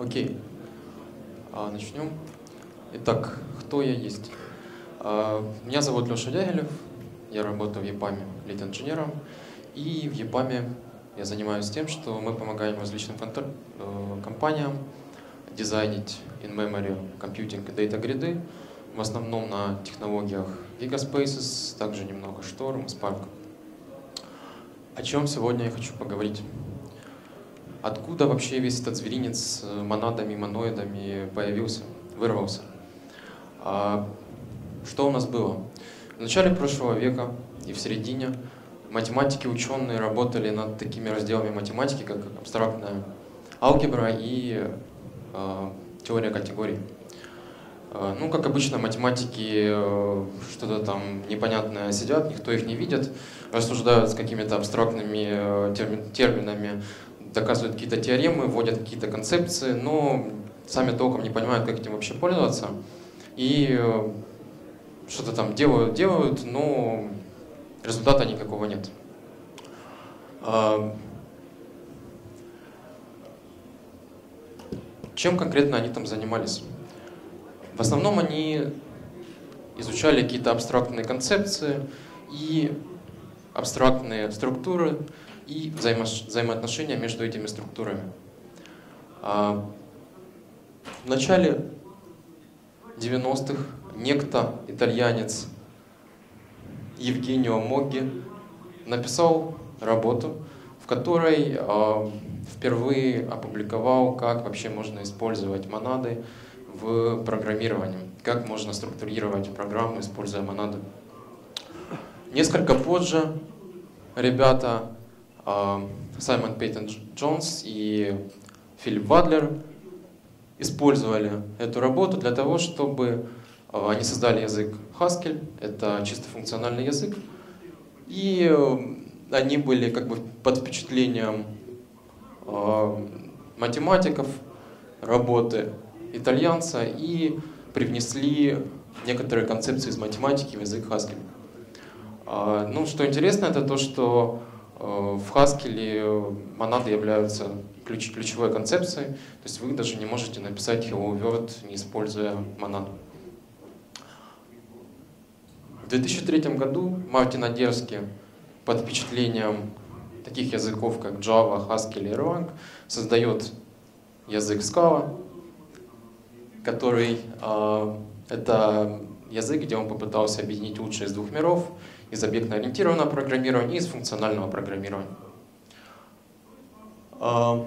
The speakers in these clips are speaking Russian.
Окей, начнем. Итак, кто я есть? Меня зовут Oleksiy Dyagilev, я работаю в EPAM лид-инженером, и в EPAM я занимаюсь тем, что мы помогаем различным компаниям дизайнить in-memory computing и data гриды, в основном на технологиях Gigaspaces, также немного Storm и Spark. О чем сегодня я хочу поговорить? Откуда вообще весь этот зверинец с монадами и моноидами появился, вырвался? Что у нас было? В начале прошлого века и в середине математики, ученые работали над такими разделами математики, как абстрактная алгебра и теория категорий. Ну, как обычно, математики что-то там непонятное сидят, никто их не видит, рассуждают с какими-то абстрактными терминами, доказывают какие-то теоремы, вводят какие-то концепции, но сами толком не понимают, как этим вообще пользоваться. И что-то там делают, но результата никакого нет. Чем конкретно они там занимались? В основном они изучали какие-то абстрактные концепции и абстрактные структуры и взаимоотношения между этими структурами. В начале 90-х некто итальянец Евгенио Могги написал работу, в которой впервые опубликовал, как вообще можно использовать монады в программировании, как можно структурировать программу, используя монады. Несколько позже ребята Саймон Пейтон Джонс и Филипп Вадлер использовали эту работу для того, чтобы они создали язык Haskell, это чисто функциональный язык, и они были как бы под впечатлением математиков, работы итальянца и привнесли некоторые концепции из математики в язык Haskell. Ну, что интересно, это то, что в Haskell монады являются ключевой концепцией, то есть вы даже не можете написать Hello World, не используя монаду. В 2003 году Мартин Одерский под впечатлением таких языков, как Java, Haskell и Erlang, создает язык Scala, который это язык, где он попытался объединить лучшее из двух миров, из объектно-ориентированного программирования и из функционального программирования. В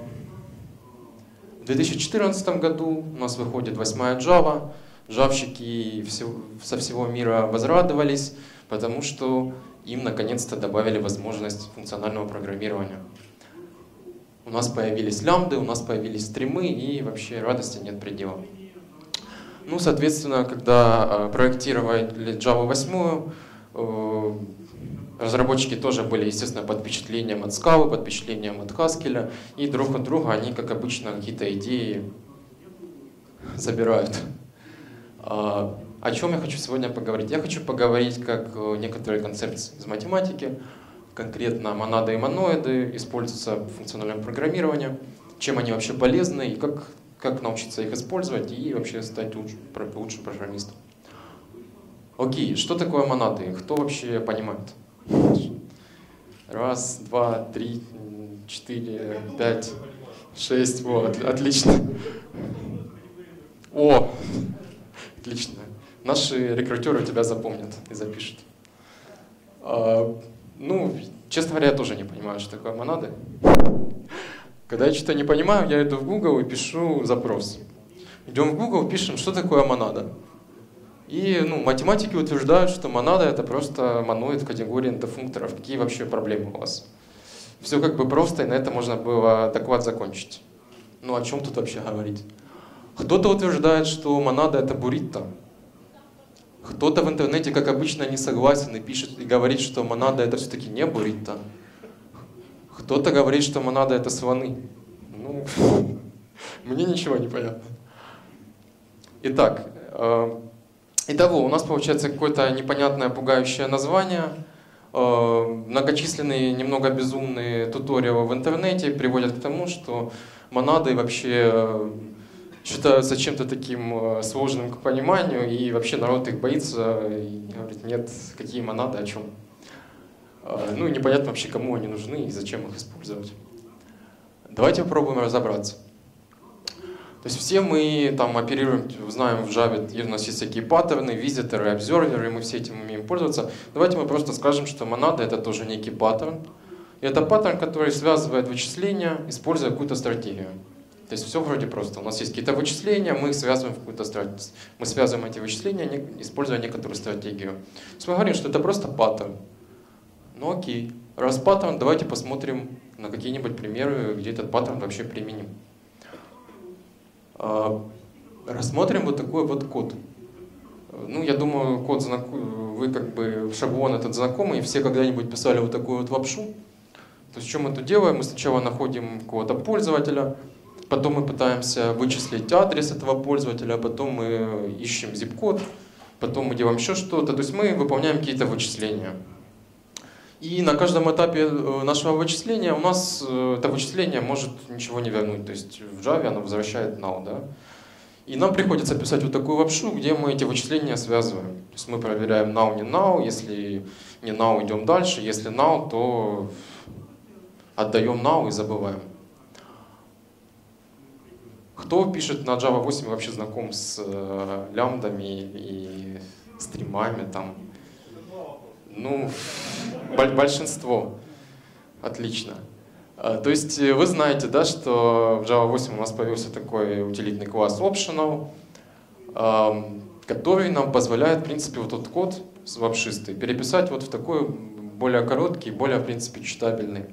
2014 году у нас выходит 8-я Java. Джавщики со всего мира возрадовались, потому что им наконец-то добавили возможность функционального программирования. У нас появились лямбды, у нас появились стримы, и вообще радости нет предела. Ну, соответственно, когда проектировали Java 8, разработчики тоже были, естественно, под впечатлением от Scala, под впечатлением от Haskell, и друг от друга они, как обычно, какие-то идеи забирают. О чем я хочу сегодня поговорить? Я хочу поговорить, как некоторые концепции из математики, конкретно монады и моноиды, используются в функциональном программировании, чем они вообще полезны, и как научиться их использовать, и вообще стать лучшим программистом. Окей, что такое монады? Кто вообще понимает? Раз, два, три, 4, 5, 6. Вот, отлично. О, отлично. Наши рекрутеры тебя запомнят и запишут. Ну, честно говоря, я тоже не понимаю, что такое монады. Когда я что-то не понимаю, я иду в Google и пишу запрос. Идем в Google, пишем, что такое монада. И математики утверждают, что монада — это просто моноид в категории n-функторов. Какие вообще проблемы у вас? Все как бы просто, и на это можно было доклад закончить. Ну о чем тут вообще говорить? Кто-то утверждает, что монада — это буррито. Кто-то в интернете, как обычно, не согласен и пишет и говорит, что монада — это все-таки не буррито. Кто-то говорит, что монада — это слоны. Ну, мне ничего не понятно. Итак, итого, у нас получается какое-то непонятное, пугающее название. Многочисленные, немного безумные туториалы в интернете приводят к тому, что монады вообще считаются чем-то таким сложным к пониманию, и вообще народ их боится и говорит, нет, какие монады, о чем. Ну и непонятно вообще, кому они нужны и зачем их использовать. Давайте попробуем разобраться. То есть все мы там оперируем, знаем в Java, у нас есть всякие паттерны, визиторы, обзерверы, и мы все этим умеем пользоваться. Давайте мы просто скажем, что монада — это тоже некий паттерн. И это паттерн, который связывает вычисления, используя какую-то стратегию. То есть все вроде просто. У нас есть какие-то вычисления, мы их связываем в какую-то стратегию. Мы связываем эти вычисления, используя некоторую стратегию. То есть мы говорим, что это просто паттерн. Ну окей. Раз паттерн, давайте посмотрим на какие-нибудь примеры, где этот паттерн вообще применим. Рассмотрим вот такой вот код. Ну, я думаю, код вы как бы шаблон этот знакомый, и все когда-нибудь писали вот такую вот лапшу. То есть что мы тут делаем? Мы сначала находим какого-то пользователя, потом мы пытаемся вычислить адрес этого пользователя, потом мы ищем zip-код, потом мы делаем еще что-то. То есть мы выполняем какие-то вычисления. И на каждом этапе нашего вычисления у нас это вычисление может ничего не вернуть. То есть в Java оно возвращает null, да? И нам приходится писать вот такую лапшу, где мы эти вычисления связываем. То есть мы проверяем null, не null. Если не null, идем дальше. Если null, то отдаем null и забываем. Кто пишет на Java 8 вообще знаком с лямбдами и стримами там? Ну, большинство. Отлично. То есть вы знаете, да, что в Java 8 у нас появился такой утилитный класс Optional, который нам позволяет, в принципе, вот этот код лапшистый переписать вот в такой более короткий, более, в принципе, читабельный.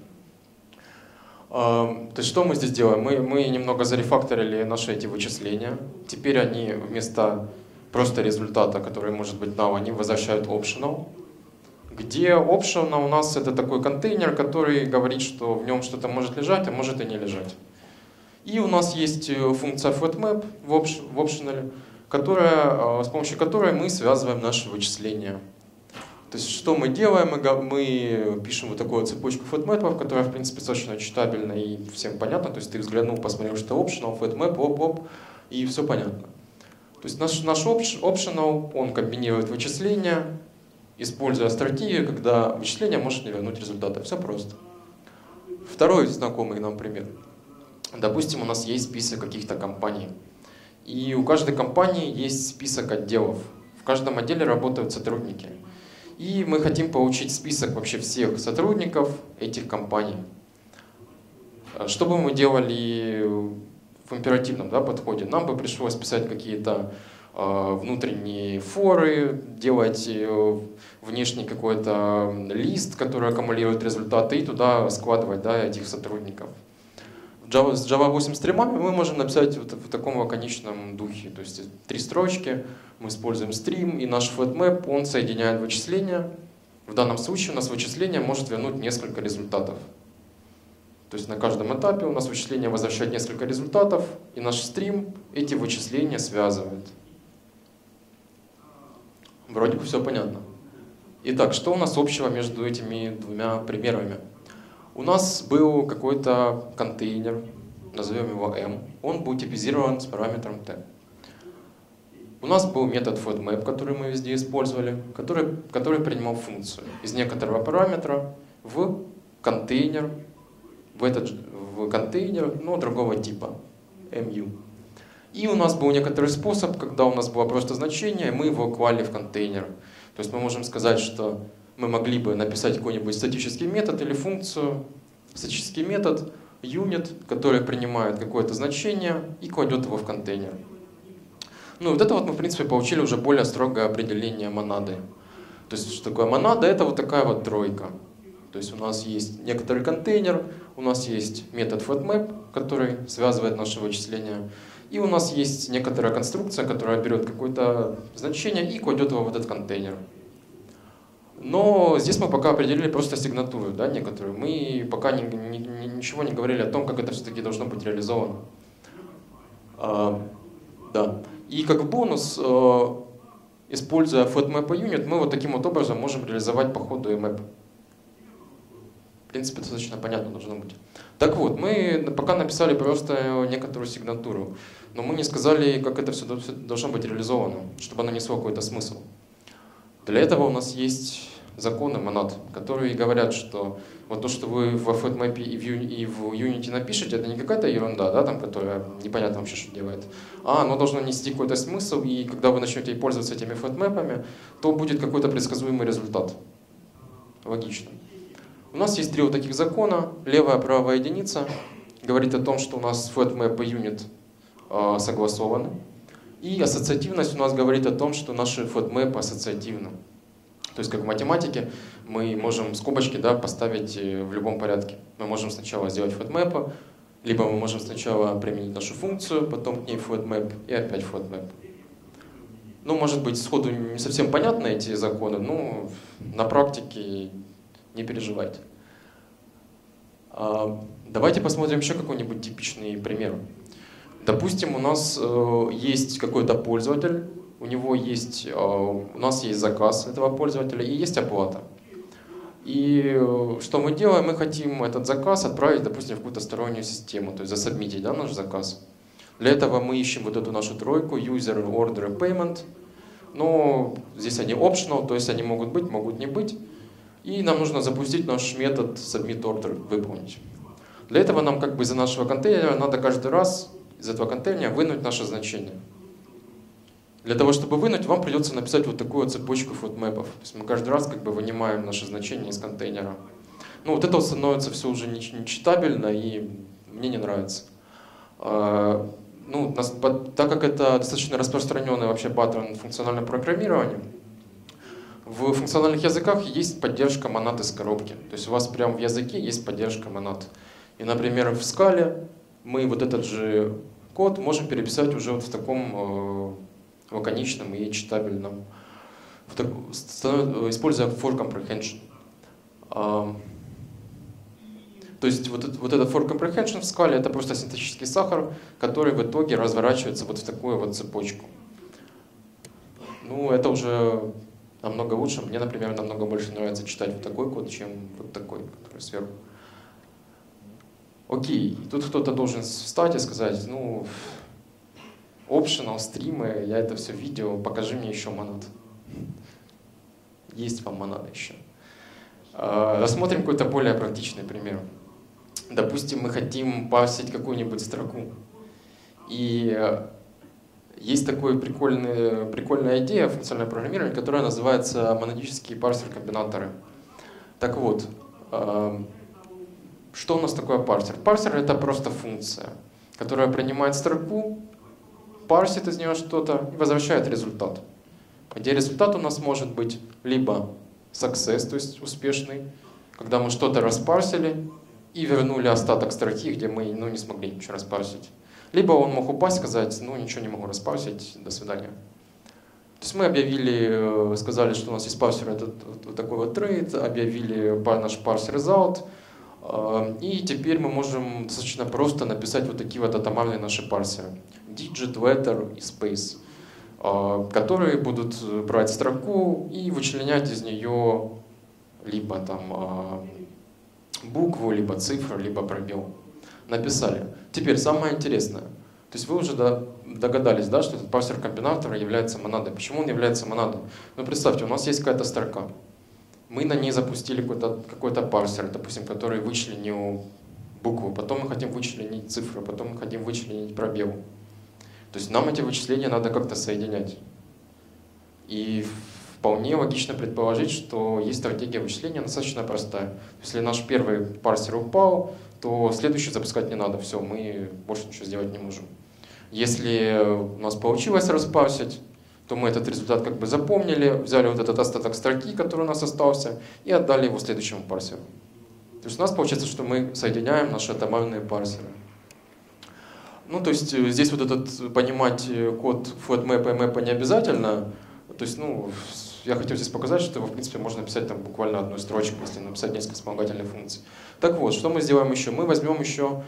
То есть что мы здесь делаем? Мы немного зарефакторили наши эти вычисления. Теперь они вместо просто результата, который может быть null, они возвращают optional. Где optional у нас это такой контейнер, который говорит, что в нем что-то может лежать, а может и не лежать. И у нас есть функция flatmap в optional, с помощью которой мы связываем наши вычисления. То есть что мы делаем? Мы пишем вот такую цепочку flatmap'ов, которая, в принципе, достаточно читабельна и всем понятно. То есть ты взглянул, посмотрел, что optional, flatmap, оп-оп, и все понятно. То есть наш optional, он комбинирует вычисления, используя стратегию, когда вычисление может не вернуть результата. Все просто. Второй знакомый нам пример. Допустим, у нас есть список каких-то компаний. И у каждой компании есть список отделов. В каждом отделе работают сотрудники. И мы хотим получить список вообще всех сотрудников этих компаний. Что бы мы делали в императивном, да, подходе? Нам бы пришлось писать какие-то внутренние форы, делать внешний какой-то лист, который аккумулирует результаты, и туда складывать, да, этих сотрудников. С Java 8 стримами мы можем написать в таком лаконичном духе. То есть 3 строчки, мы используем стрим, и наш flatmap, он соединяет вычисления. В данном случае у нас вычисление может вернуть несколько результатов. То есть на каждом этапе у нас вычисление возвращает несколько результатов, и наш стрим эти вычисления связывает. Вроде бы все понятно. Итак, что у нас общего между этими двумя примерами? У нас был какой-то контейнер, назовем его M, он был типизирован с параметром T. У нас был метод flatmap, который мы везде использовали, который принимал функцию из некоторого параметра в контейнер, в контейнер, но другого типа, mu. И у нас был некоторый способ, когда у нас было просто значение, мы его клали в контейнер. То есть мы можем сказать, что мы могли бы написать какой-нибудь статический метод или функцию, статический метод unit, который принимает какое-то значение и кладет его в контейнер. Ну вот это вот мы, в принципе, получили уже более строгое определение монады. То есть что такое монада? Это вот такая вот тройка. То есть у нас есть некоторый контейнер, у нас есть метод flatmap, который связывает наши вычисления, и у нас есть некоторая конструкция, которая берет какое-то значение и кладет его в этот контейнер. Но здесь мы пока определили просто сигнатуру, да, некоторую. Мы пока ничего не говорили о том, как это все-таки должно быть реализовано. Да. И как бонус, используя flatmap unit, мы вот таким вот образом можем реализовать по ходу map. принципе, достаточно понятно должно быть. Так вот, мы пока написали просто некоторую сигнатуру, но мы не сказали, как это все должно быть реализовано, чтобы оно несло какой-то смысл. Для этого у нас есть законы монад, которые говорят, что вот то, что вы в FatMap и в Unity напишете, это не какая-то ерунда, да, там, которая непонятно вообще, что делает, а оно должно нести какой-то смысл, и когда вы начнете пользоваться этими FatMap'ами, то будет какой-то предсказуемый результат. Логично. У нас есть 3 вот таких закона. Левая, правая единица говорит о том, что у нас FatMap и Unit согласованы. И ассоциативность у нас говорит о том, что наши FatMap ассоциативны. То есть, как в математике, мы можем скобочки, да, поставить в любом порядке. Мы можем сначала сделать FatMap, либо мы можем сначала применить нашу функцию, потом к ней FatMap и опять FatMap. Ну, может быть, сходу не совсем понятны эти законы, но на практике не переживайте. Давайте посмотрим еще какой-нибудь типичный пример. Допустим, у нас есть какой-то пользователь, у нас есть заказ этого пользователя и есть оплата. И что мы делаем? Мы хотим этот заказ отправить, допустим, в какую-то стороннюю систему, то есть засабмитить, да, наш заказ. Для этого мы ищем вот эту нашу тройку, user, order, payment. Но здесь они optional, то есть они могут быть, могут не быть. И нам нужно запустить наш метод submitOrder, выполнить. Для этого нам как бы из-за нашего контейнера надо каждый раз из этого контейнера вынуть наше значение. Для того, чтобы вынуть, вам придется написать вот такую вот цепочку FatMap'ов. То есть мы каждый раз как бы вынимаем наше значение из контейнера. Ну вот это вот становится все уже нечитабельно, и мне не нравится. Ну, так как это достаточно распространенный вообще паттерн функционального программирования, в функциональных языках есть поддержка монад из коробки. То есть у вас прямо в языке есть поддержка монад. И, например, в Scala мы вот этот же код можем переписать уже вот в таком лаконичном и читабельном, используя for comprehension. То есть вот этот for comprehension в Scala это просто синтаксический сахар, который в итоге разворачивается вот в такую вот цепочку. Ну, это уже намного лучше. Мне, например, намного больше нравится читать вот такой код, чем вот такой, который сверху. Окей, тут кто-то должен встать и сказать, ну, optional, стримы, я это все видел, покажи мне еще монад. Есть вам монада еще. Рассмотрим какой-то более практичный пример. Допустим, мы хотим парсить какую-нибудь строку. И есть такая прикольная идея функционального программирования, которая называется монадические парсер-комбинаторы. Так вот, что у нас такое парсер? Парсер — это просто функция, которая принимает строку, парсит из нее что-то и возвращает результат. Где результат у нас может быть либо success, то есть успешный, когда мы что-то распарсили и вернули остаток строки, где мы не смогли ничего распарсить. Либо он мог упасть, сказать, ну ничего не могу распарсить, до свидания. То есть мы сказали, что у нас есть парсер, вот такой вот трейд, объявили наш парсер result, и теперь мы можем достаточно просто написать вот такие вот атомарные наши парсеры. Digit, letter и space, которые будут брать строку и вычленять из нее либо там букву, либо цифру, либо пробел. Написали. Теперь самое интересное. То есть вы уже догадались, да, что этот парсер комбинатора является монадой. Почему он является монадой? Ну представьте, у нас есть какая-то строка. Мы на ней запустили какой-то парсер, допустим, который вычленил букву, потом мы хотим вычленить цифру, потом мы хотим вычленить пробел. То есть нам эти вычисления надо как-то соединять. И вполне логично предположить, что есть стратегия вычисления достаточно простая. Если наш первый парсер упал, то следующий запускать не надо, все, мы больше ничего сделать не можем. Если у нас получилось распарсить, то мы этот результат как бы запомнили, взяли вот этот остаток строки, который у нас остался, и отдали его следующему парсеру. То есть у нас получается, что мы соединяем наши атомарные парсеры. Ну, то есть здесь вот этот понимать код FatMap и map не обязательно. То есть, ну, я хотел здесь показать, что его, в принципе, можно написать там буквально одну строчку, если написать несколько вспомогательных функций. Так вот, что мы сделаем еще? Мы возьмем еще,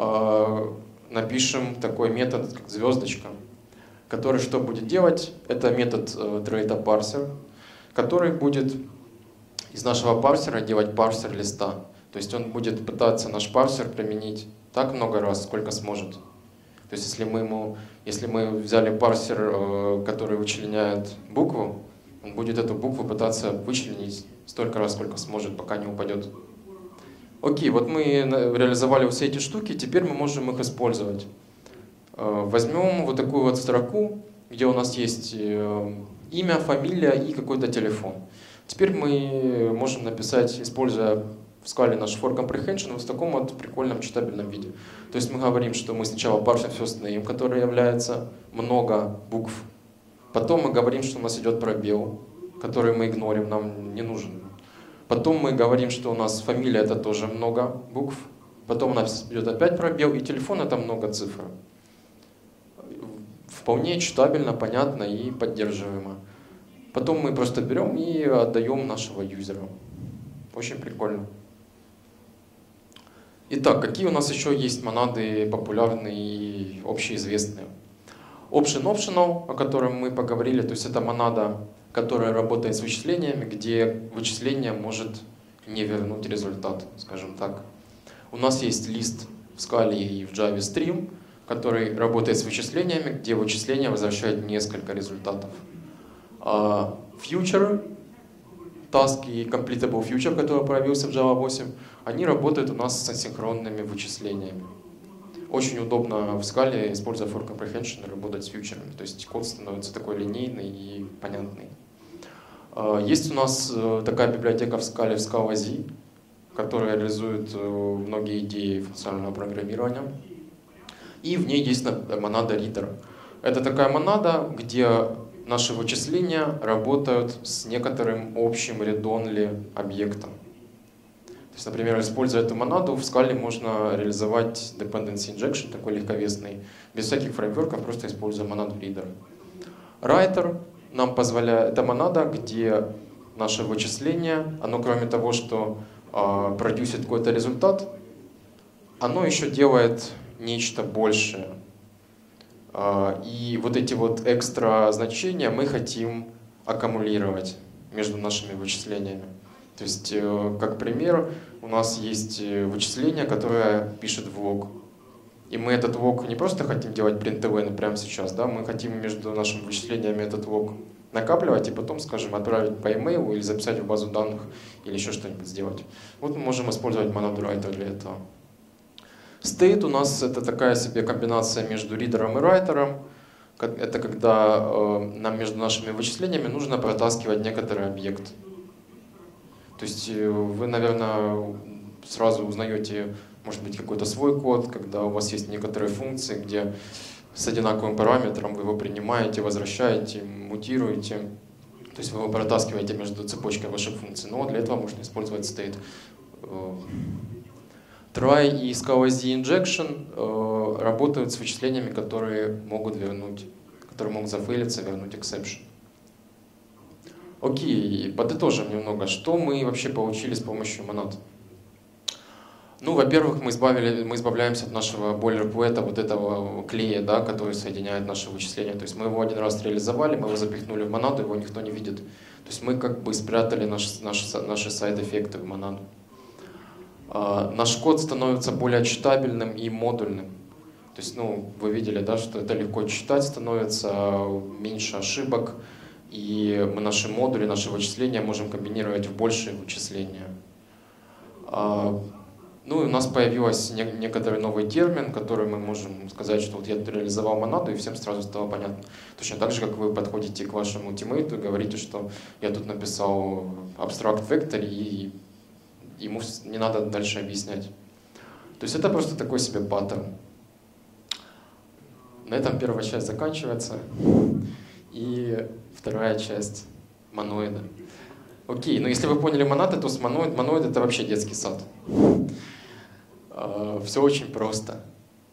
напишем такой метод, как звездочка, который что будет делать? Это метод tradeParser, который будет из нашего парсера делать парсер листа. То есть он будет пытаться наш парсер применить так много раз, сколько сможет. То есть если мы взяли парсер, который вычленяет букву, он будет эту букву пытаться вычленить столько раз, сколько сможет, пока не упадет. Окей, вот мы реализовали все эти штуки, теперь мы можем их использовать. Возьмем вот такую вот строку, где у нас есть имя, фамилия и какой-то телефон. Теперь мы можем написать, используя в Scala наш for comprehension, вот в таком вот прикольном читабельном виде. То есть мы говорим, что мы сначала парсим first name, который является много букв. Потом мы говорим, что у нас идет пробел, который мы игнорим, нам не нужен. Потом мы говорим, что у нас фамилия это тоже много букв. Потом у нас идет опять пробел, и телефон это много цифр. Вполне читабельно, понятно и поддерживаемо. Потом мы просто берем и отдаем нашего юзера. Очень прикольно. Итак, какие у нас еще есть монады популярные и общеизвестные? Optional, о котором мы поговорили, то есть это монада, которая работает с вычислениями, где вычисление может не вернуть результат, скажем так. У нас есть лист в Scala и в Java Stream, который работает с вычислениями, где вычисление возвращает несколько результатов. Future, task и completable future, который появился в Java 8, они работают у нас с асинхронными вычислениями. Очень удобно в Scala, используя for comprehension, работать с фьючерами. То есть код становится такой линейный и понятный. Есть у нас такая библиотека в Scala, Scala-Z, которая реализует многие идеи функционального программирования. И в ней есть монада reader. Это такая монада, где наши вычисления работают с некоторым общим read-only объектом. То есть, например, используя эту монаду, в Scala можно реализовать dependency injection, такой легковесный, без всяких фреймворков, просто используя монаду reader. Writer нам позволяет, это монада, где наше вычисление, оно кроме того, что продюсит какой-то результат, оно еще делает нечто большее. И вот эти вот экстра значения мы хотим аккумулировать между нашими вычислениями. То есть, как пример, у нас есть вычисление, которое пишет в лог. И мы этот лог не просто хотим делать printv прямо сейчас, да, мы хотим между нашими вычислениями этот лог накапливать и потом, скажем, отправить по email или записать в базу данных или еще что-нибудь сделать. Вот мы можем использовать монаду writer для этого. State у нас это такая себе комбинация между ридером и райтером. Это когда нам между нашими вычислениями нужно протаскивать некоторый объект. То есть вы, наверное, сразу узнаете, может быть, какой-то свой код, когда у вас есть некоторые функции, где с одинаковым параметром вы его принимаете, возвращаете, мутируете. То есть вы его протаскиваете между цепочкой ваших функций. Но для этого можно использовать state. Try и Scala-Z injection работают с вычислениями, которые могут зафейлиться, вернуть exception. Окей, подытожим немного, что мы вообще получили с помощью монад. Ну, во-первых, мы избавляемся от нашего бойлерплейта, вот этого клея, да, который соединяет наши вычисления. То есть мы его один раз реализовали, мы его запихнули в монаду, его никто не видит. То есть мы как бы спрятали наши сайд-эффекты в монаду. Наш код становится более читабельным и модульным. То есть, ну, вы видели, да, что это легко читать становится, меньше ошибок, и мы наши модули, наши вычисления можем комбинировать в большие вычисления. Ну и у нас появился некоторый новый термин, который мы можем сказать, что вот я реализовал монаду, и всем сразу стало понятно. Точно так же, как вы подходите к вашему тиммейту и говорите, что я тут написал абстракт вектор, и ему не надо дальше объяснять. То есть это просто такой себе паттерн. На этом первая часть заканчивается. И вторая часть — моноида. Окей, но если вы поняли монады, то с моноид это вообще детский сад. Все очень просто.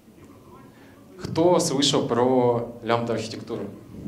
Кто слышал про лямбда-архитектуру?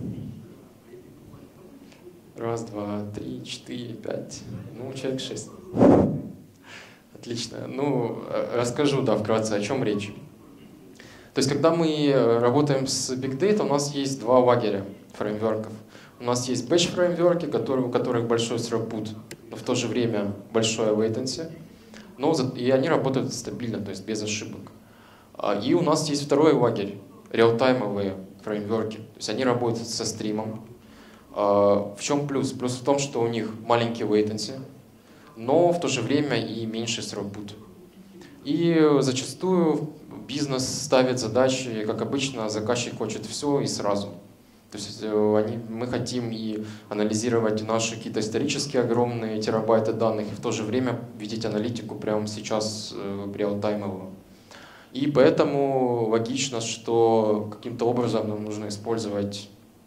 Раз, два, три, четыре, пять. Ну, человек 6. Отлично. Ну, расскажу, да, вкратце, о чем речь. То есть, когда мы работаем с Big Data, у нас есть два лагеря фреймворков. У нас есть batch-фреймворки, у которых большой throughput, но в то же время большое latency. и они работают стабильно, то есть без ошибок. И у нас есть второй лагерь, реалтаймовые фреймворки. То есть они работают со стримом. В чем плюс? Плюс в том, что у них маленький latency, но в то же время и меньший срок boot. И зачастую бизнес ставит задачи, как обычно, заказчик хочет все и сразу. То есть мы хотим и анализировать наши какие-то исторические огромные терабайты данных, и в то же время видеть аналитику прямо сейчас реалтаймовую. И поэтому логично, что каким-то образом нам нужно использовать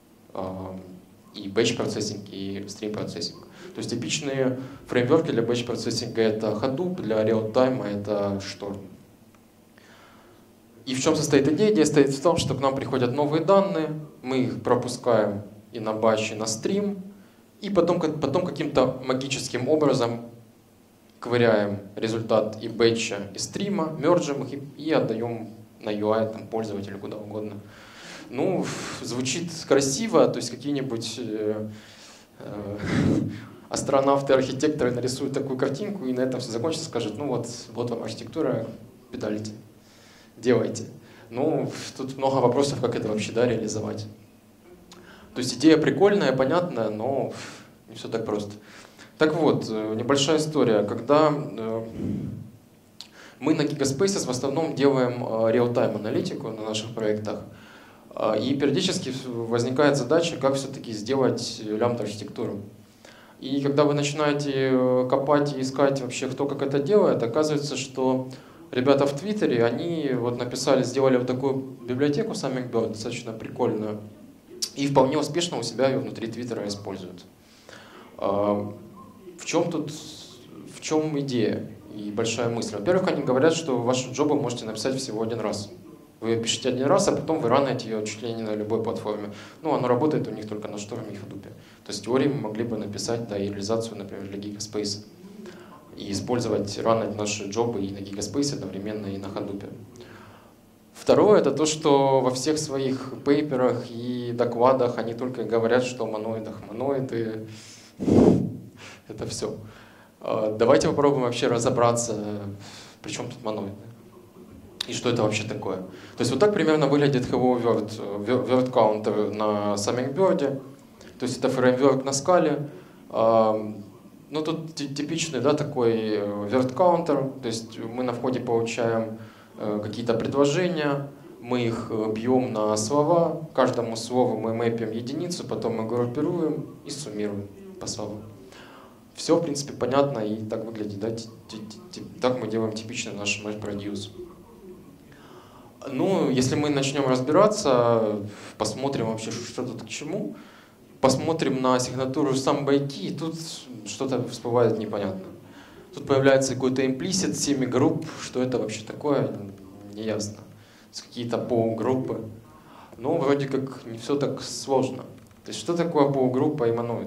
и batch-процессинг, и стрим-процессинг. То есть типичные фреймворки для batch-процессинга — это Hadoop, для реалтайма — это Storm. И в чем состоит идея? Идея состоит в том, что к нам приходят новые данные, мы их пропускаем и на батч, и на стрим, и потом каким-то магическим образом ковыряем результат и бэтча, и стрима, мержим их и отдаем на UI там, пользователю, куда угодно. Ну, звучит красиво, то есть какие-нибудь астронавты, архитекторы нарисуют такую картинку, и на этом все закончится, скажут, ну вот вам архитектура, педальте, делайте. Ну, тут много вопросов, как это вообще реализовать. То есть идея прикольная, понятная, но не все так просто. Так вот, небольшая история. Когда мы на Gigaspaces в основном делаем real-time аналитику на наших проектах, и периодически возникает задача, как все-таки сделать лямбда-архитектуру. И когда вы начинаете копать и искать вообще, кто как это делает, оказывается, что ребята в Твиттере, они вот написали, сделали вот такую библиотеку Hummingbird, достаточно прикольную, и вполне успешно у себя ее внутри Твиттера используют. В чем идея и большая мысль? Во-первых, они говорят, что вашу джобу можете написать всего один раз. Вы пишете один раз, а потом вы ранете ее чуть ли не на любой платформе. Ну, оно работает у них только на Storm и Hadoop. То есть в теории мы могли бы написать и реализацию, например, для Gigaspace. И использовать, ранить наши джобы и на Gigaspace одновременно, и на Hadoop. Второе — это то, что во всех своих пейперах и докладах они только говорят, что о моноидах. Моноиды — это все. Давайте попробуем вообще разобраться, при чем тут моноиды. И что это вообще такое. То есть вот так примерно выглядит Hello Word Counter на Hummingbird. То есть это фреймворк на Scala. Ну тут типичный, да, такой word counter. То есть мы на входе получаем какие-то предложения, мы их бьем на слова, каждому слову мы мэпим единицу, потом мы группируем и суммируем по словам. Все, в принципе, понятно и так выглядит, да? Так мы делаем типичный наш MapReduce. Ну, если мы начнем разбираться, посмотрим вообще, что тут к чему, посмотрим на сигнатуру сам байки, и тут что-то всплывает непонятно. Тут появляется какой-то имплисит, семигрупп, что это вообще такое, неясно. Какие-то полугруппы. Но вроде как не все так сложно. То есть что такое полугруппа и моноид?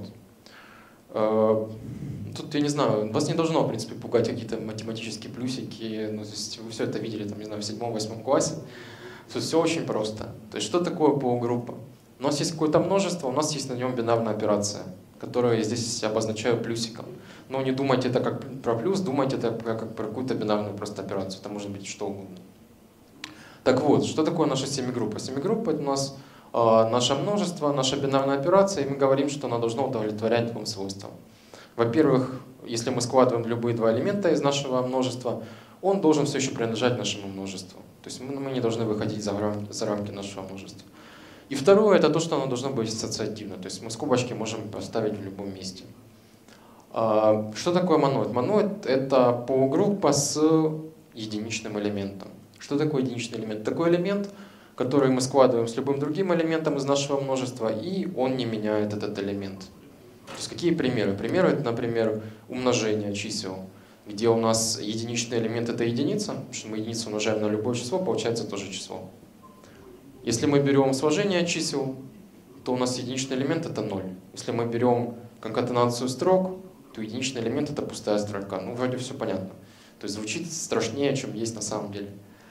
Тут, я не знаю, вас не должно, в принципе, пугать какие-то математические плюсики. Ну, то есть вы все это видели, там, не знаю, в 7-8 классе. Тут все очень просто. То есть что такое полугруппа? У нас есть какое-то множество, у нас есть на нем бинарная операция, которую я здесь обозначаю плюсиком. Но не думайте это как про плюс, думайте это как про какую-то бинарную просто операцию. Это может быть что угодно. Так вот, что такое наша семигруппа? Семигруппа — это у нас наше множество, наша бинарная операция, и мы говорим, что она должна удовлетворять двум свойствам. Во-первых, если мы складываем любые два элемента из нашего множества, он должен все еще принадлежать нашему множеству. То есть мы не должны выходить за рамки нашего множества. И второе — это то, что оно должно быть ассоциативно. То есть мы скобочки можем поставить в любом месте. Что такое моноид? Моноид — это полугруппа с единичным элементом. Что такое единичный элемент? Такой элемент, который мы складываем с любым другим элементом из нашего множества, и он не меняет этот элемент. То есть какие примеры? Примеры — это, например, умножение чисел, где у нас единичный элемент — это единица, потому что мы единицу умножаем на любое число, получается тоже число. Если мы берем сложение чисел, то у нас единичный элемент — это 0. Если мы берем конкатенацию строк, то единичный элемент — это пустая строка. Ну, вроде все понятно. То есть звучит страшнее, чем есть на самом деле.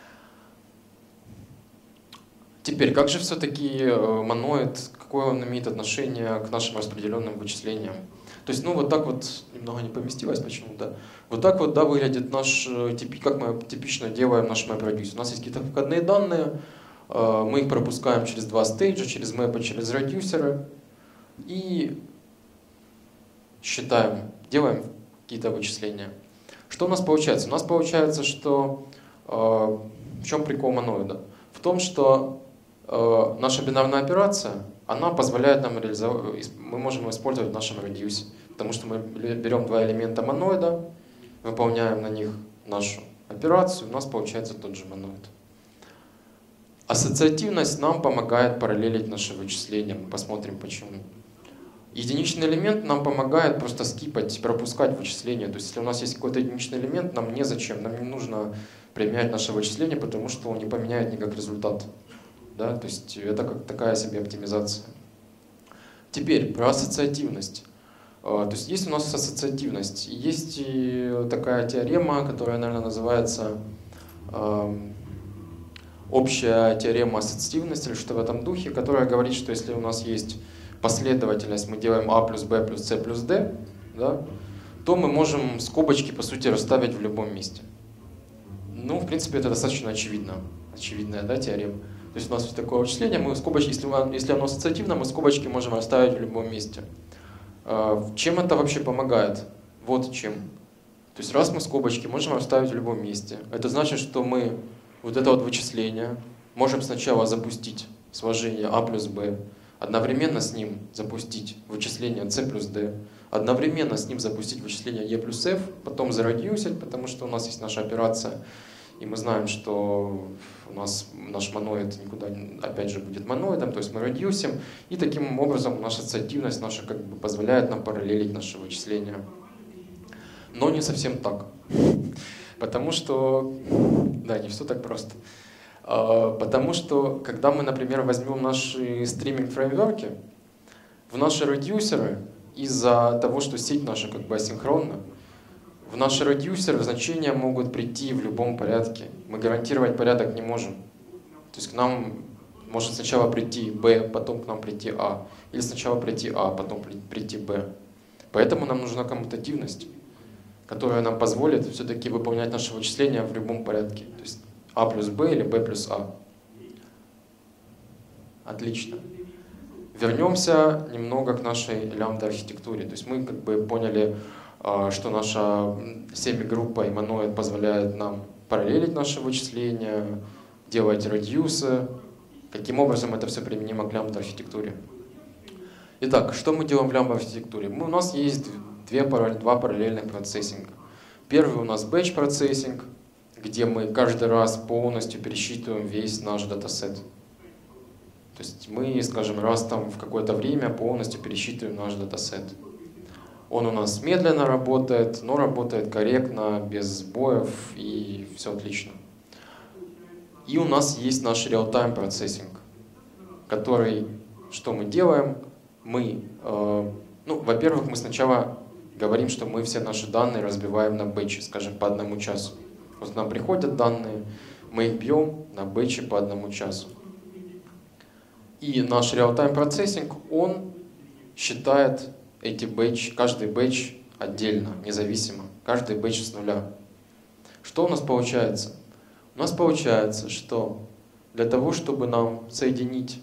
Теперь, как же все-таки моноид, какое он имеет отношение к нашим распределенным вычислениям? То есть, ну вот так вот, немного не поместилось почему-то. Вот так вот, да, выглядит наш, как мы типично делаем наш MapReduce. У нас есть какие-то входные данные, мы их пропускаем через два стейджа, через мэпы, через редюсеры. И считаем, делаем какие-то вычисления. Что у нас получается? У нас получается, что в чем прикол моноида? В том, что наша бинарная операция, она позволяет нам реализовать, мы можем использовать в нашем редюсе, потому что мы берем два элемента моноида, выполняем на них нашу операцию, у нас получается тот же моноид. Ассоциативность нам помогает параллелить наши вычисления, мы посмотрим почему. Единичный элемент нам помогает просто скипать, пропускать вычисления. То есть, если у нас есть какой-то единичный элемент, нам незачем, нам не нужно применять наше вычисление, потому что он не поменяет никак результат. Да? То есть, это как такая себе оптимизация. Теперь про ассоциативность. То есть у нас ассоциативность. Есть и такая теорема, которая, наверное, называется общая теорема ассоциативности или что в этом духе, которая говорит, что если у нас есть последовательность, мы делаем А плюс Б плюс С плюс Д, да, то мы можем скобочки, по сути, расставить в любом месте. Ну, в принципе, это достаточно очевидная, да, теорема. То есть у нас есть такое вычисление, мы скобочки, если оно ассоциативно, мы скобочки можем расставить в любом месте. Чем это вообще помогает? Вот чем. То есть раз мы скобочки можем расставить в любом месте, это значит, что мы вот это вот вычисление можем сначала запустить сложение А плюс Б, одновременно с ним запустить вычисление С плюс Д, одновременно с ним запустить вычисление Е плюс Ф, потом заредюсить, потому что у нас есть наша операция, и мы знаем, что у нас наш моноид никуда, опять же, будет моноидом, то есть мы редюсим, и таким образом наша ассоциативность наша как бы позволяет нам параллелить наши вычисления. Но не совсем так. Потому что, да, не все так просто. Потому что, когда мы, например, возьмем наши стриминг-фреймворки, в наши редюсеры, из-за того, что сеть наша как бы асинхронна, в наши редюсеры значения могут прийти в любом порядке. Мы гарантировать порядок не можем. То есть к нам может сначала прийти B, потом к нам прийти А. Или сначала прийти А, потом прийти Б. Поэтому нам нужна коммутативность, которая нам позволит все-таки выполнять наши вычисления в любом порядке. То есть А плюс Б или Б плюс А. Отлично. Вернемся немного к нашей лямбда-архитектуре. То есть мы как бы поняли, что наша семигруппа и моноид позволяет нам параллелить наши вычисления, делать редюсы. Каким образом это все применимо к лямбда-архитектуре? Итак, что мы делаем в лямбда-архитектуре? У нас есть два параллельных процессинга. Первый у нас batch-процессинг, где мы каждый раз полностью пересчитываем весь наш датасет. То есть мы, скажем, раз там в какое-то время полностью пересчитываем наш датасет. Он у нас медленно работает, но работает корректно, без сбоев, и все отлично. И у нас есть наш real-time процессинг, который, что мы делаем? Во-первых, мы сначала говорим, что мы все наши данные разбиваем на бэтчи, скажем, по 1 часу. Вот к нам приходят данные, мы их бьем на бэтчи по 1 часу. И наш real-time процессинг, он считает эти бэтчи, каждый бэтч отдельно, независимо, каждый бэтч с нуля. Что у нас получается? У нас получается, что для того, чтобы нам соединить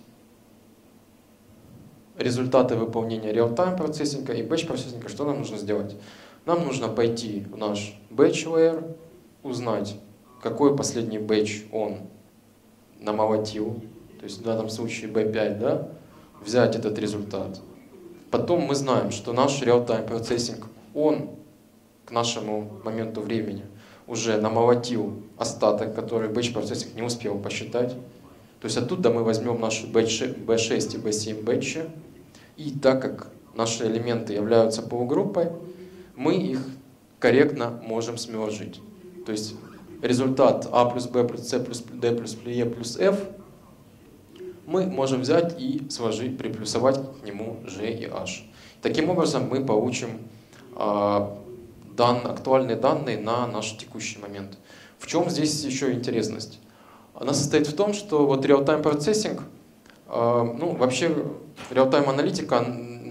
результаты выполнения real-time процессинга и batch процессинга, что нам нужно сделать? Нам нужно пойти в наш batch layer, узнать, какой последний batch он намолотил, то есть в данном случае B5, да? Взять этот результат. Потом мы знаем, что наш real-time процессинг, он к нашему моменту времени уже намолотил остаток, который batch процессинг не успел посчитать. То есть оттуда мы возьмем наши B6 и B7 бэтчи, и так как наши элементы являются полугруппой, мы их корректно можем смержить. То есть результат А плюс Б плюс С плюс Д плюс Е плюс F мы можем взять и сложить, приплюсовать к нему G и H. Таким образом мы получим актуальные данные на наш текущий момент. В чем здесь еще интересность? Она состоит в том, что вот real-time процессинг, вообще real-time аналитика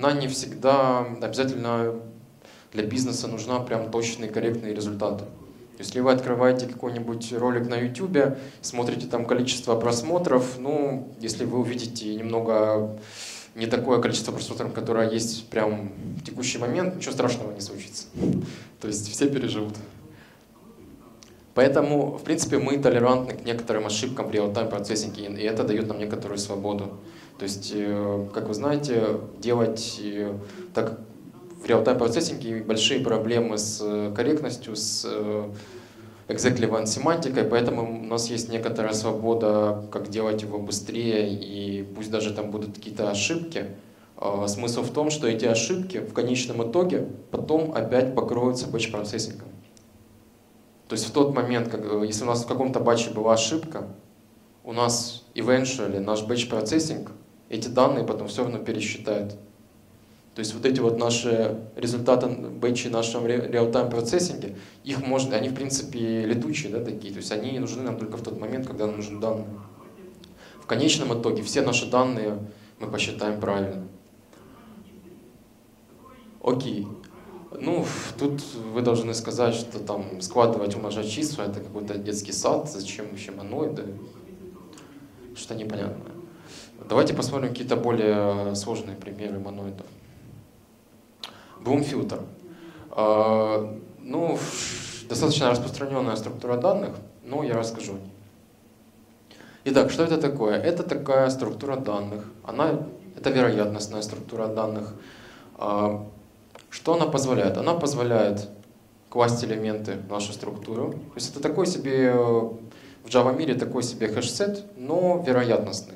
она не всегда обязательно для бизнеса нужна прям точный, корректный результат. Если вы открываете какой-нибудь ролик на YouTube, смотрите там количество просмотров, ну, если вы увидите немного не такое количество просмотров, которое есть прям в текущий момент, ничего страшного не случится. То есть все переживут. Поэтому, в принципе, мы толерантны к некоторым ошибкам при real-time процессинге, и это дает нам некоторую свободу. То есть, как вы знаете, делать так в real-time процессинге большие проблемы с корректностью, с exactly one семантикой, поэтому у нас есть некоторая свобода, как делать его быстрее, и пусть даже там будут какие-то ошибки. Смысл в том, что эти ошибки в конечном итоге потом опять покроются бэч-процессингом. То есть в тот момент, если у нас в каком-то батче была ошибка, у нас eventually наш бэч-процессинг эти данные потом все равно пересчитает. То есть вот эти вот наши результаты бэчи в нашем real-time процессинге, они в принципе летучие, да, такие, то есть они нужны нам только в тот момент, когда нам нужны данные. В конечном итоге все наши данные мы посчитаем правильно. Окей. Ну, тут вы должны сказать, что там складывать, умножать числа — это какой-то детский сад, зачем вообще моноиды? Что-то непонятное. Давайте посмотрим какие-то более сложные примеры моноидов. Блум-фильтр. Ну, достаточно распространенная структура данных, но я расскажу о ней. Итак, что это такое? Это такая структура данных. Это вероятностная структура данных. Что она позволяет? Она позволяет класть элементы в нашу структуру. То есть это такой себе, в Java мире такой себе хэш-сет, но вероятностный.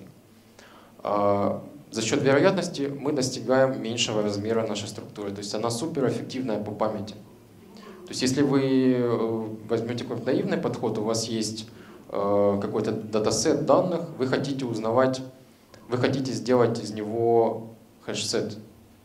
За счет вероятности мы достигаем меньшего размера нашей структуры. То есть она суперэффективная по памяти. То есть если вы возьмете какой-то наивный подход, у вас есть какой-то датасет данных, вы хотите узнавать, вы хотите сделать из него хэш-сет,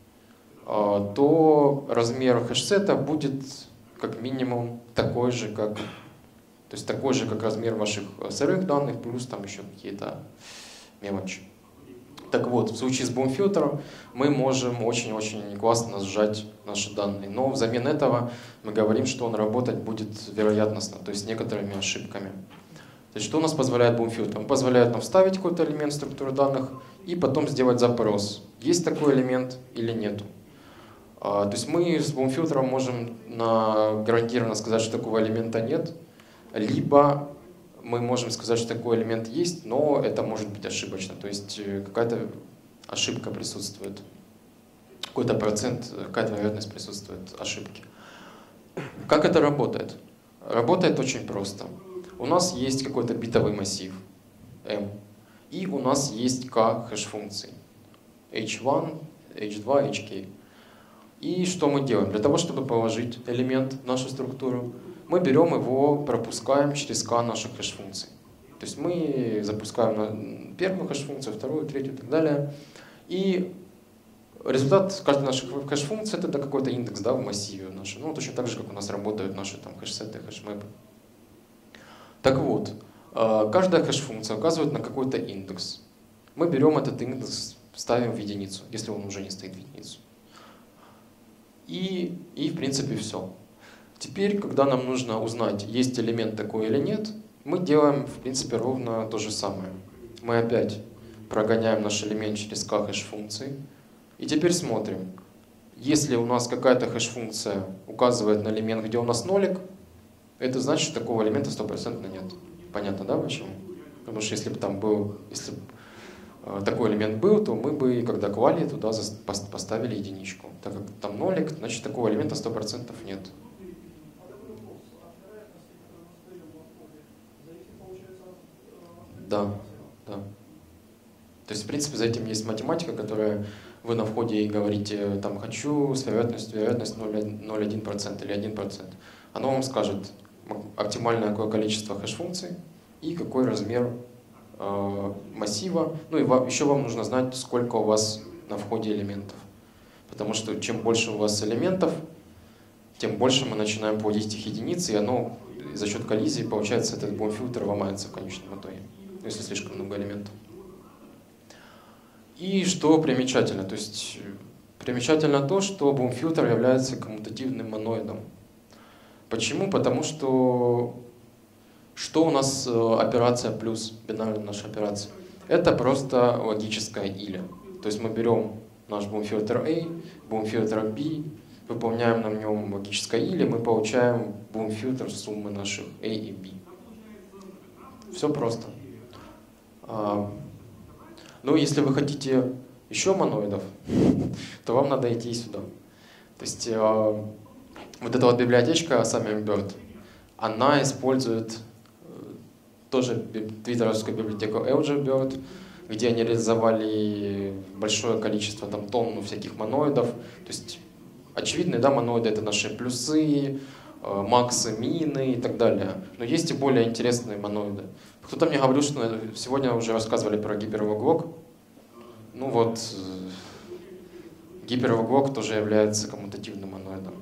то размер хэш-сета будет как минимум такой же, как размер ваших сырых данных, плюс там еще какие-то мелочи. Так вот, в случае с блум-фильтром мы можем очень-очень классно сжать наши данные, но взамен этого мы говорим, что он работать будет вероятностно, то есть с некоторыми ошибками. То есть что у нас позволяет блум-фильтр? Он позволяет нам вставить какой-то элемент в структуру данных и потом сделать запрос, есть такой элемент или нету. То есть мы с блум-фильтром можем гарантированно сказать, что такого элемента нет, либо мы можем сказать, что такой элемент есть, но это может быть ошибочно. То есть какая-то ошибка присутствует, какой-то процент, какая-то вероятность присутствует ошибки. Как это работает? Работает очень просто. У нас есть какой-то битовый массив M, и у нас есть K хэш-функций H1, H2, HK. И что мы делаем? Для того, чтобы положить элемент в нашу структуру, мы берем его, пропускаем через K наших хэш-функций. То есть мы запускаем первую хэш-функцию, вторую, третью и так далее. И результат каждой нашей хэш-функции — это какой-то индекс, да, в массиве нашем. Ну, точно так же, как у нас работают наши там хэш-сеты, хэш-мэпы. Так вот, каждая хэш-функция указывает на какой-то индекс. Мы берем этот индекс, ставим в единицу, если он уже не стоит в единицу. И в принципе все. Теперь, когда нам нужно узнать, есть элемент такой или нет, мы делаем в принципе ровно то же самое. Мы опять прогоняем наш элемент через K хэш-функции. И теперь смотрим. Если у нас какая-то хэш-функция указывает на элемент, где у нас нолик, это значит, что такого элемента 100% нет. Понятно, да, почему? Потому что если бы такой элемент был, то мы бы, когда клали, туда поставили единичку. Так как там нолик, значит, такого элемента 100% нет. Да. То есть, в принципе, за этим есть математика, которая вы на входе и говорите, там, хочу с вероятность 0,1% или 1%. Оно вам скажет оптимальное какое количество хэш-функций и какой размер массива. Ну и еще вам нужно знать, сколько у вас на входе элементов. Потому что чем больше у вас элементов, тем больше мы начинаем плодить их единицы, и оно за счет коллизии, получается, этот блум-фильтр ломается в конечном итоге, если слишком много элементов. И что примечательно, то есть Примечательно то, что бум-фильтр является коммутативным моноидом. Почему? Потому что у нас операция плюс, бинарная наша операция? Это просто логическое или. То есть мы берем наш бум-фильтр A, бум-фильтр B, выполняем на нем логическое или, мы получаем бум-фильтр суммы наших A и B. Все просто. Ну, если вы хотите еще моноидов, то вам надо идти сюда. То есть вот эта вот библиотечка Hummingbird, она использует тоже твиттеровскую библиотеку LGBird, где они реализовали большое количество, там, тонн всяких моноидов. То есть очевидные, да, моноиды — это наши плюсы, максы, мины и так далее. Но есть и более интересные моноиды. Кто-то мне говорил, что сегодня уже рассказывали про гипервоглок. Ну вот, гипервоглок тоже является коммутативным моноидом.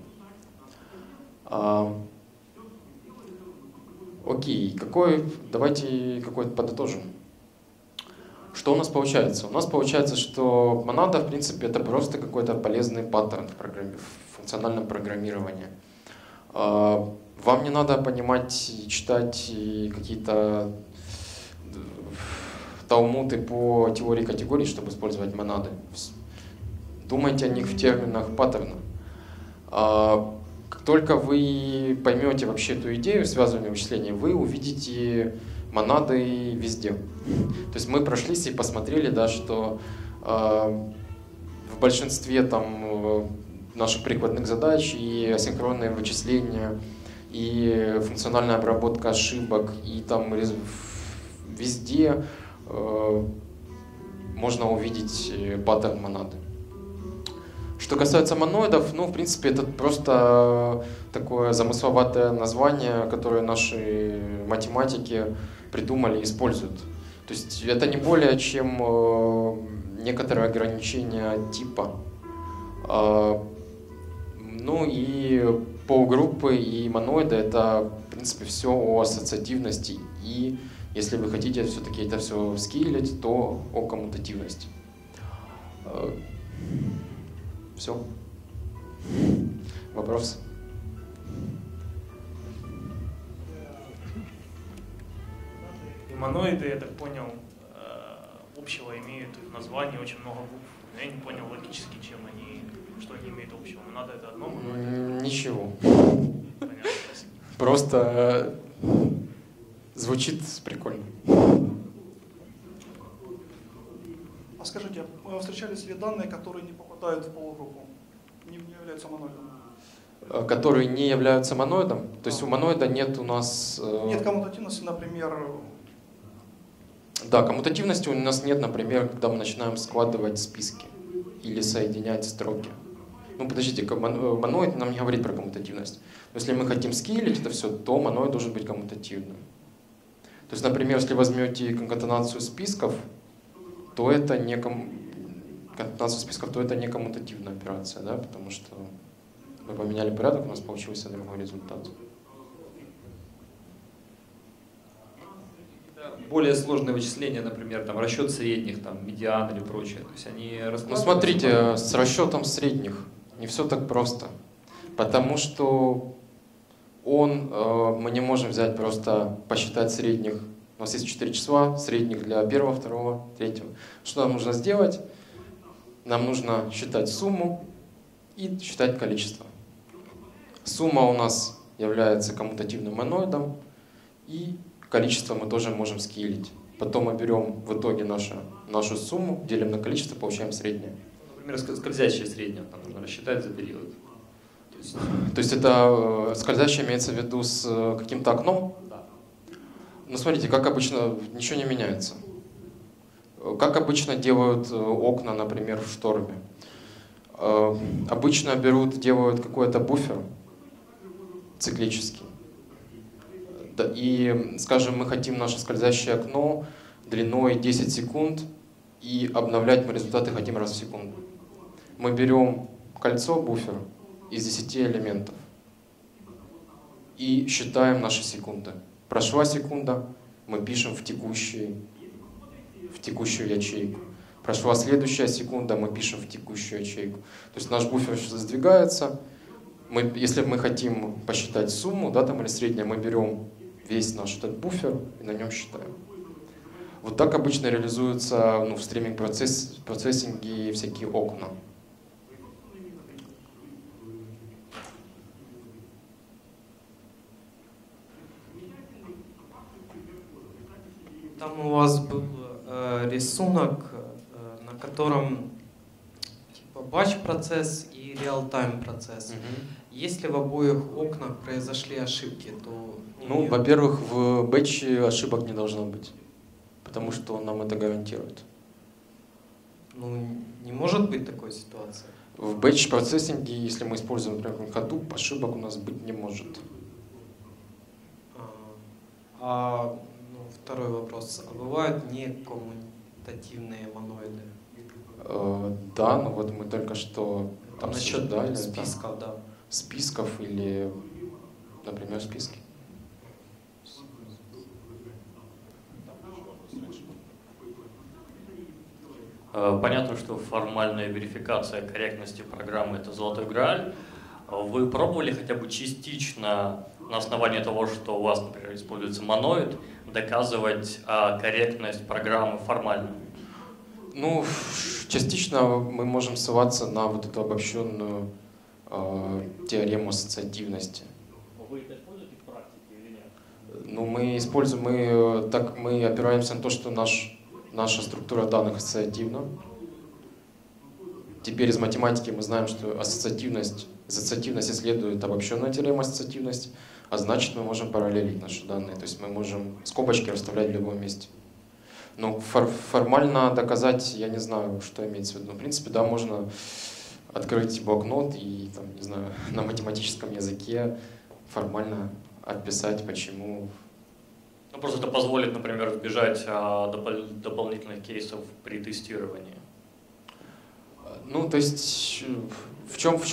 Окей, давайте какой-то подытожим. Что у нас получается? У нас получается, что монада, в принципе, это просто какой-то полезный паттерн в функциональном программировании. Вам не надо понимать и читать какие-то талмуды по теории категорий, чтобы использовать монады. Думайте о них в терминах паттерна. Как только вы поймете вообще эту идею связывания вычислений, вы увидите монады везде. То есть мы прошлись и посмотрели, да, что в большинстве там наших прикладных задач и асинхронные вычисления, и функциональная обработка ошибок, и там везде можно увидеть паттерн монады. Что касается моноидов, ну, в принципе, это просто такое замысловатое название, которое наши математики придумали и используют. То есть это не более чем некоторое ограничение типа. Ну и полгруппы и моноиды — это, в принципе, все о ассоциативности. И если вы хотите все-таки это все скейлить, то о коммутативности. Все. Вопрос? Моноиды, я так понял, общего имеют в названии очень много букв. Я не понял логически, что они имеют общего. Монада — это одно, моноид — ничего. Понятно. Просто звучит прикольно. А скажите, встречались ли данные, которые не попадают в полугруппу, не являются моноидом? Которые не являются моноидом? То есть у моноида нет у нас... Нет коммутативности, например... Да, коммутативности у нас нет, например, когда мы начинаем складывать списки или соединять строки. Ну, подождите, моноид нам не говорит про коммутативность. Если мы хотим скейлить это все, то моноид должен быть коммутативным. То есть, например, если возьмете конкатенацию списков, то это не коммутативная операция, да, потому что мы поменяли порядок, у нас получился другой результат. Более сложные вычисления, например, там, расчет средних, там, медиан или прочее. То есть они Ну, смотрите, с расчетом средних не все так просто, потому что мы не можем взять просто посчитать средних. У нас есть 4 числа, средних для первого, второго, третьего. Что нам нужно сделать? Нам нужно считать сумму и считать количество. Сумма у нас является коммутативным моноидом, и количество мы тоже можем скейлить. Потом мы берем в итоге нашу сумму, делим на количество, получаем среднее. Например, скользящее среднее нам нужно рассчитать за период. То есть это скользящее имеется в виду с каким-то окном? Да. Ну, смотрите, как обычно, ничего не меняется. Как обычно делают окна, например, в шторме? Обычно делают какой-то буфер циклический. И, скажем, мы хотим наше скользящее окно длиной 10 секунд, и обновлять мы результаты хотим раз в секунду. Мы берем кольцо, буфер, из 10 элементов и считаем наши секунды. Прошла секунда, мы пишем в текущую ячейку. Прошла следующая секунда, мы пишем в текущую ячейку. То есть наш буфер сдвигается. Если мы хотим посчитать сумму, да, там, или среднее, мы берем весь наш этот буфер и на нем считаем. Вот так обычно реализуются в стриминг-процессинге всякие окна. Там у вас был рисунок, на котором типа батч-процесс и реал-тайм процесс. Если в обоих окнах произошли ошибки, то... Ну, во-первых, в бэтче ошибок не должно быть, потому что он нам это гарантирует. Ну, не может быть такой ситуации. В бэтч-процессинге, если мы используем, например, Hadoop, ошибок у нас быть не может. Второй вопрос. А бывают некоммутативные моноиды? Да, но вот мы только что там насчет обсуждали, списков, да. Списков или, например, списки. Понятно, что формальная верификация корректности программы — это золотой грааль. Вы пробовали хотя бы частично на основании того, что у вас, например, используется моноид, доказывать корректность программы формально? Ну, частично мы можем ссылаться на вот эту обобщенную теорему ассоциативности. Вы это используете в практике или нет? Ну, мы опираемся на то, что наша структура данных ассоциативна. Теперь из математики мы знаем, что ассоциативность исследует обобщенная теорема ассоциативности, а значит, мы можем параллелить наши данные. То есть мы можем скобочки расставлять в любом месте. Но формально доказать, я не знаю, что имеется в виду. В принципе, да, можно открыть блокнот и, там, не знаю, на математическом языке формально описать, почему. Ну, просто это позволит, например, избежать дополнительных кейсов при тестировании. Ну, то есть, в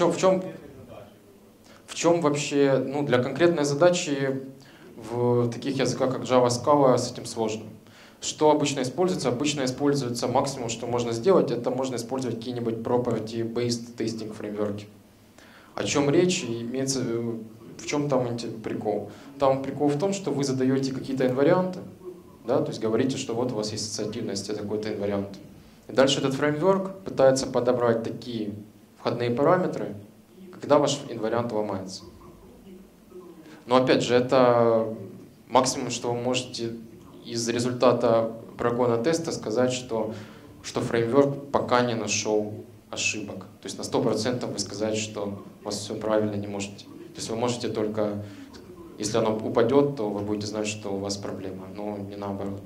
чем вообще, ну, для конкретной задачи в таких языках, как Java, Scala, с этим сложно. Что обычно используется? Обычно используется максимум, что можно сделать, это можно использовать какие-нибудь property-based testing фреймворки. О чем речь? Имеется, в чем там прикол? Там прикол в том, что вы задаете какие-то инварианты, да, то есть говорите, что вот у вас есть ассоциативность, это какой-то инвариант. И дальше этот фреймворк пытается подобрать такие входные параметры, когда ваш инвариант ломается. Но опять же, это максимум, что вы можете из результата прогона теста сказать, что фреймворк пока не нашел ошибок. То есть на 100% вы сказать, что у вас все правильно не можете. То есть вы можете только, если оно упадет, то вы будете знать, что у вас проблема, но не наоборот.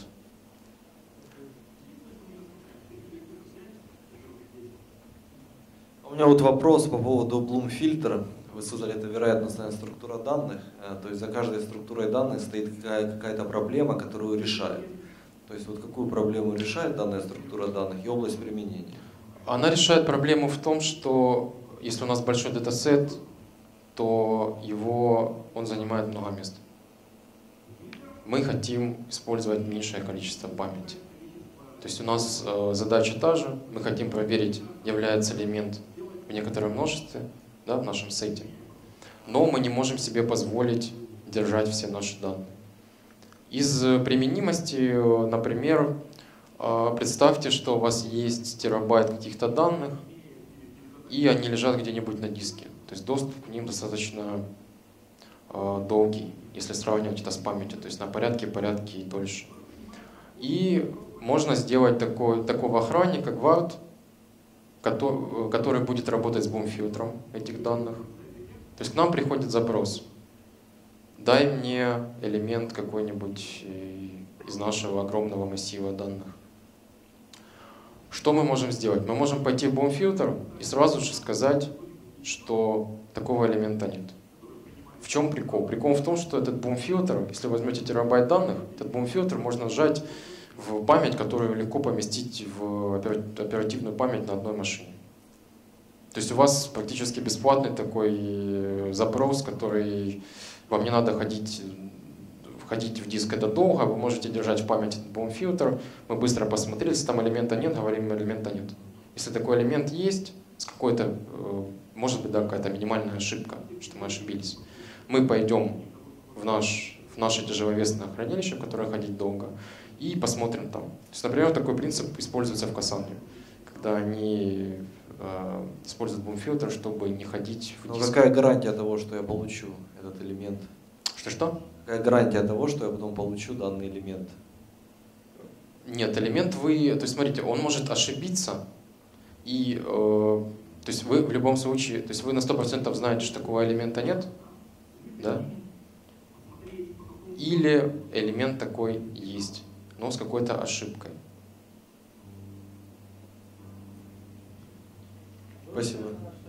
У меня вот вопрос по поводу Bloom-фильтра. Вы сказали, это вероятностная структура данных. То есть за каждой структурой данных стоит какая-то проблема, которую решает. То есть вот какую проблему решает данная структура данных и область применения? Она решает проблему в том, что если у нас большой датасет, то он занимает много места. Мы хотим использовать меньшее количество памяти. То есть у нас задача та же. Мы хотим проверить, является элемент в некотором множестве, да, в нашем сете. Но мы не можем себе позволить держать все наши данные. Из применимости, например, представьте, что у вас есть терабайт каких-то данных, и они лежат где-нибудь на диске. То есть доступ к ним достаточно долгий, если сравнивать это с памятью, то есть на порядке и дольше. И можно сделать такого охранника, guard, который будет работать с бум-фильтром этих данных. То есть к нам приходит запрос. Дай мне элемент какой-нибудь из нашего огромного массива данных. Что мы можем сделать? Мы можем пойти в бум-фильтр и сразу же сказать, что такого элемента нет. В чем прикол? Прикол в том, что этот бум-фильтр, если вы возьмете терабайт данных, этот бум-фильтр можно сжать в память, которую легко поместить в оперативную память на одной машине. То есть у вас практически бесплатный такой запрос, который вам не надо ходить ходить в диск это долго, вы можете держать в памяти этот бум-фильтр, мы быстро посмотрели, если там элемента нет, говорим, элемента нет. Если такой элемент есть, с какой-то, может быть, да, какая-то минимальная ошибка, что мы ошибились, мы пойдем в наше тяжеловесное хранилище, в которое ходить долго, и посмотрим там. То есть, например, такой принцип используется в Кассандре, когда они используют бум-фильтр, чтобы не ходить в диск. Но какая гарантия того, что я получу этот элемент? Что? Какая гарантия того, что я потом получу данный элемент? Нет, элемент то есть смотрите, он может ошибиться, и то есть вы в любом случае, то есть вы на 100% знаете, что такого элемента нет, да? Или элемент такой есть, но с какой-то ошибкой. Спасибо.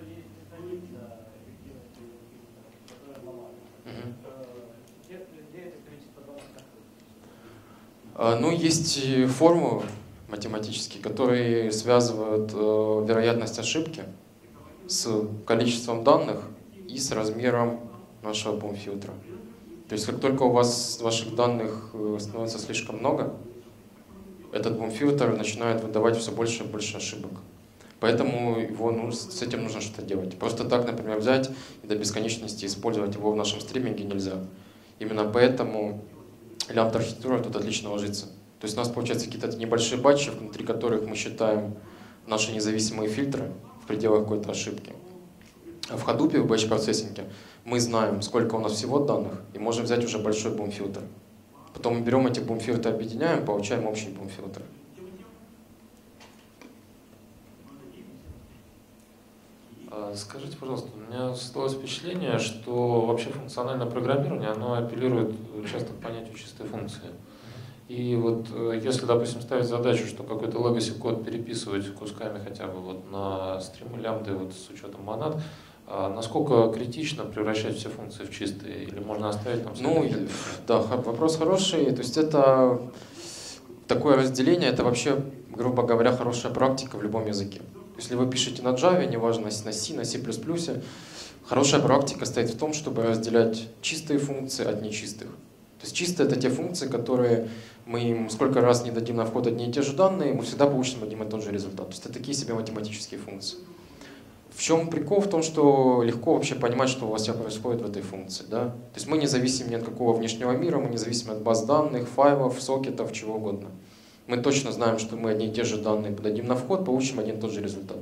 Ну, есть формулы математические, которые связывают вероятность ошибки с количеством данных и с размером нашего бум-фильтра. То есть, как только у вас ваших данных становится слишком много, этот бум-фильтр начинает выдавать все больше и больше ошибок. Поэтому с этим нужно что-то делать. Просто так, например, взять и до бесконечности использовать его в нашем стриминге нельзя. Именно поэтому лямбда-архитектура тут отлично ложится. То есть у нас получаются какие-то небольшие батчи, внутри которых мы считаем наши независимые фильтры в пределах какой-то ошибки. А в Hadoop, в batch-процессинге, мы знаем, сколько у нас всего данных, и можем взять уже большой бум-фильтр. Потом мы берем эти бум-фильтры, объединяем, получаем общий бум-фильтр. Скажите, пожалуйста, у меня создалось впечатление, что вообще функциональное программирование, оно апеллирует часто к понятию чистой функции. И вот если, допустим, ставить задачу, что какой-то legacy код переписывать кусками хотя бы вот на стримы лямбды вот с учетом монад, насколько критично превращать все функции в чистые? Или можно оставить там... Ну, да, вопрос хороший. То есть это такое разделение, это вообще, грубо говоря, хорошая практика в любом языке. Если вы пишете на Java, неважно, на C, на C++, хорошая практика стоит в том, чтобы разделять чистые функции от нечистых. То есть чистые — это те функции, которые мы им сколько раз не дадим на вход одни и те же данные, мы всегда получим один и тот же результат. То есть это такие себе математические функции. В чем прикол? В том, что легко вообще понимать, что у вас происходит в этой функции. Да? То есть мы не зависим ни от какого внешнего мира, мы не зависим от баз данных, файлов, сокетов, чего угодно. Мы точно знаем, что мы одни и те же данные подадим на вход, получим один и тот же результат.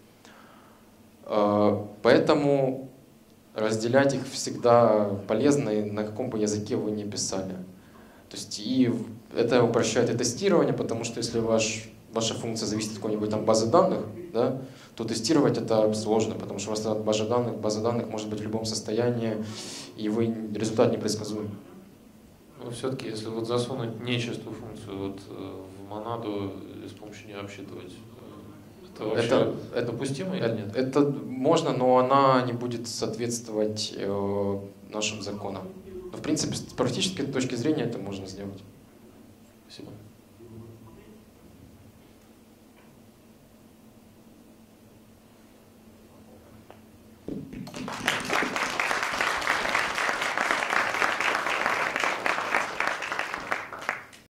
Поэтому разделять их всегда полезно, на каком бы языке вы ни писали. То есть и это упрощает и тестирование, потому что если ваша функция зависит от какой-нибудь там базы данных, да, то тестировать это сложно, потому что у вас база данных может быть в любом состоянии, и результат непредсказуем. Но все-таки, если вот засунуть нечистую функцию вот в монаду и с помощью нее обсчитывать, это вообще допустимо или нет? Это можно, но она не будет соответствовать нашим законам. Но, в принципе, с практической точки зрения это можно сделать. Спасибо.